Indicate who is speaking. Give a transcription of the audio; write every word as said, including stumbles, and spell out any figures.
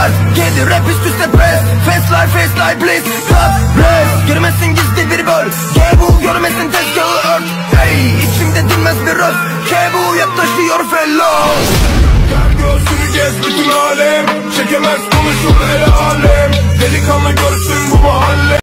Speaker 1: Start Kendi rap üst üste press Fast life fast life please God bless Görmesin gizli bir böl Kebu görmesin tezgahı ört. Hey içimde dinmez bir röz Kebu yaklaşıyor fellow.
Speaker 2: Gel göğsünü gez bütün alem. Çekemez konuşur el alem. Delikanlı görsün bu mahalle.